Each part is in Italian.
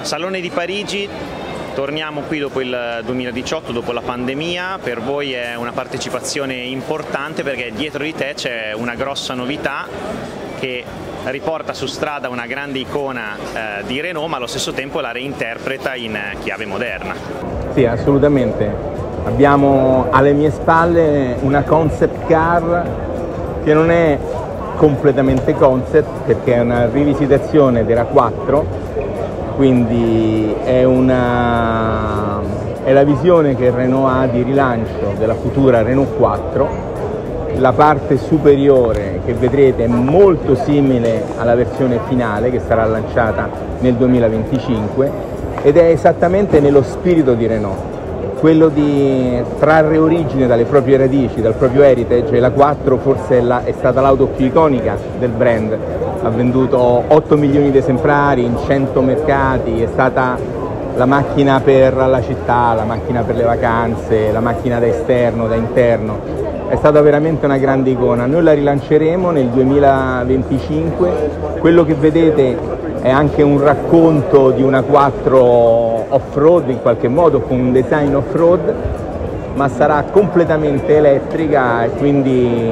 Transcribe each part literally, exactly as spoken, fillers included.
Salone di Parigi, torniamo qui dopo il duemiladiciotto, dopo la pandemia. Per voi è una partecipazione importante perché dietro di te c'è una grossa novità che riporta su strada una grande icona eh, di Renault, ma allo stesso tempo la reinterpreta in chiave moderna. Sì, assolutamente. Abbiamo alle mie spalle una concept car che non è completamente concept perché è una rivisitazione della quattro, quindi è, una, è la visione che Renault ha di rilancio della futura Renault quattro. La parte superiore che vedrete è molto simile alla versione finale che sarà lanciata nel duemilaventicinque ed è esattamente nello spirito di Renault, quello di trarre origine dalle proprie radici, dal proprio heritage. E la quattro forse è, la, è stata l'auto più iconica del brand, ha venduto otto milioni di esemplari in cento mercati, è stata la macchina per la città, la macchina per le vacanze, la macchina da esterno, da interno. È stata veramente una grande icona. Noi la rilanceremo nel duemilaventicinque. Quello che vedete è anche un racconto di una quattro off-road in qualche modo, con un design off-road, ma sarà completamente elettrica e quindi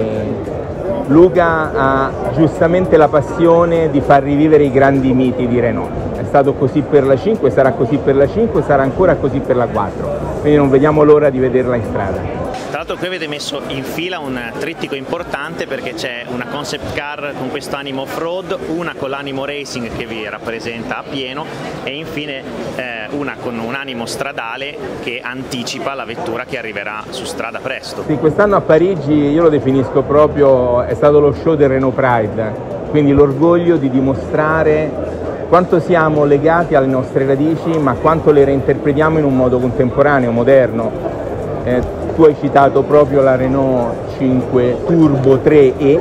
Luca ha giustamente la passione di far rivivere i grandi miti di Renault. È stato così per la cinque, sarà così per la cinque, sarà ancora così per la quattro, quindi non vediamo l'ora di vederla in strada. Tra l'altro qui avete messo in fila un trittico importante perché c'è una concept car con questo animo off-road, una con l'animo racing che vi rappresenta a pieno e infine eh, una con un animo stradale che anticipa la vettura che arriverà su strada presto. Sì, quest'anno a Parigi io lo definisco proprio, è stato lo show del Renault Pride, quindi l'orgoglio di dimostrare quanto siamo legati alle nostre radici ma quanto le reinterpretiamo in un modo contemporaneo, moderno. Eh, tu hai citato proprio la Renault cinque Turbo tre E,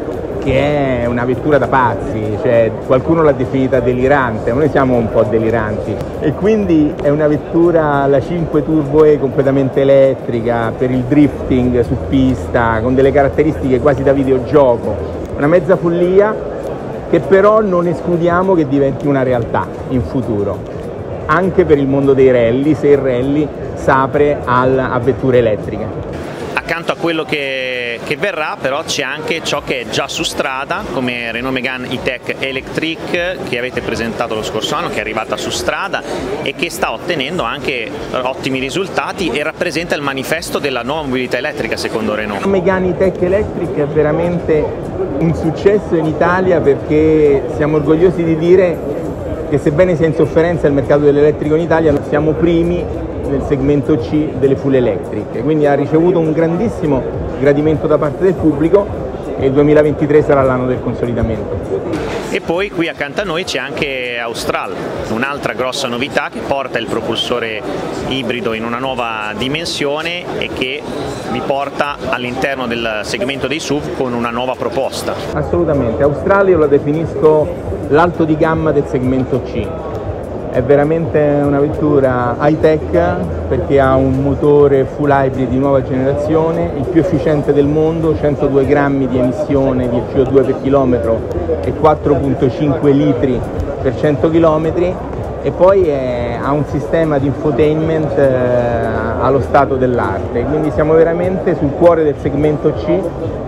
che è una vettura da pazzi, cioè qualcuno l'ha definita delirante, noi siamo un po' deliranti, e quindi è una vettura, la cinque Turbo E, completamente elettrica per il drifting su pista, con delle caratteristiche quasi da videogioco, una mezza follia che però non escludiamo che diventi una realtà in futuro, anche per il mondo dei rally, se il rally s'apre a vetture elettriche. Accanto a quello che, che verrà però c'è anche ciò che è già su strada, come Renault Megane E-Tech Electric che avete presentato lo scorso anno, che è arrivata su strada e che sta ottenendo anche ottimi risultati e rappresenta il manifesto della nuova mobilità elettrica secondo Renault. Megane E-Tech Electric è veramente un successo in Italia perché siamo orgogliosi di dire che sebbene sia in sofferenza il mercato dell'elettrico in Italia, siamo primi nel segmento C delle full electric, quindi ha ricevuto un grandissimo gradimento da parte del pubblico e il duemilaventitré sarà l'anno del consolidamento. E poi qui accanto a noi c'è anche Austral, un'altra grossa novità che porta il propulsore ibrido in una nuova dimensione e che vi porta all'interno del segmento dei S U V con una nuova proposta. Assolutamente, Austral io la definisco l'alto di gamma del segmento C. È veramente una vettura high-tech perché ha un motore full hybrid di nuova generazione, il più efficiente del mondo, centodue grammi di emissione di C O due per chilometro e quattro virgola cinque litri per cento chilometri, e poi è, ha un sistema di infotainment eh, allo stato dell'arte, quindi siamo veramente sul cuore del segmento C,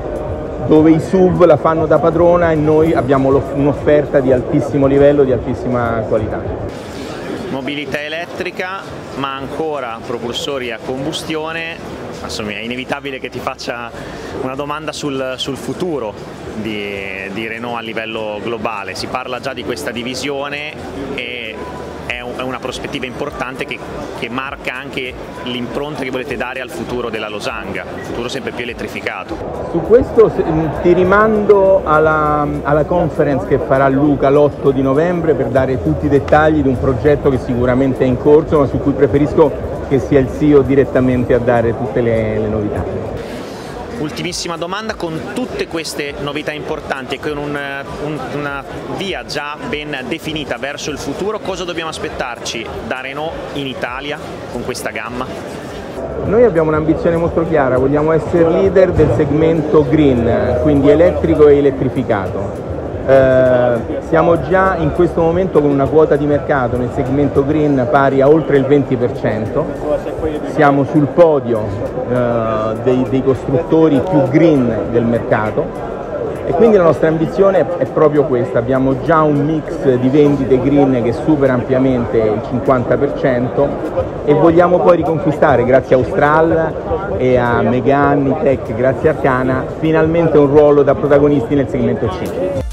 dove i S U V la fanno da padrona e noi abbiamo un'offerta di altissimo livello, di altissima qualità. Mobilità elettrica, ma ancora propulsori a combustione. Insomma, è inevitabile che ti faccia una domanda sul, sul futuro di, di Renault a livello globale. Si parla già di questa divisione e è, un, è una prospettiva importante che, che marca anche l'impronta che volete dare al futuro della Losanga, un futuro sempre più elettrificato. Su questo ti rimando alla, alla conference che farà Luca l'otto di novembre per dare tutti i dettagli di un progetto che sicuramente è in corso, ma su cui preferisco che sia il C E O direttamente a dare tutte le, le novità. Ultimissima domanda, con tutte queste novità importanti e con un, un, una via già ben definita verso il futuro, cosa dobbiamo aspettarci da Renault in Italia con questa gamma? Noi abbiamo un'ambizione molto chiara, vogliamo essere leader del segmento green, quindi elettrico e elettrificato. Eh, siamo già in questo momento con una quota di mercato nel segmento green pari a oltre il venti per cento, siamo sul podio eh, dei, dei costruttori più green del mercato e quindi la nostra ambizione è proprio questa. Abbiamo già un mix di vendite green che supera ampiamente il cinquanta per cento e vogliamo poi riconquistare, grazie a Austral e a Megane, Tech, grazie a Arcana, finalmente un ruolo da protagonisti nel segmento C.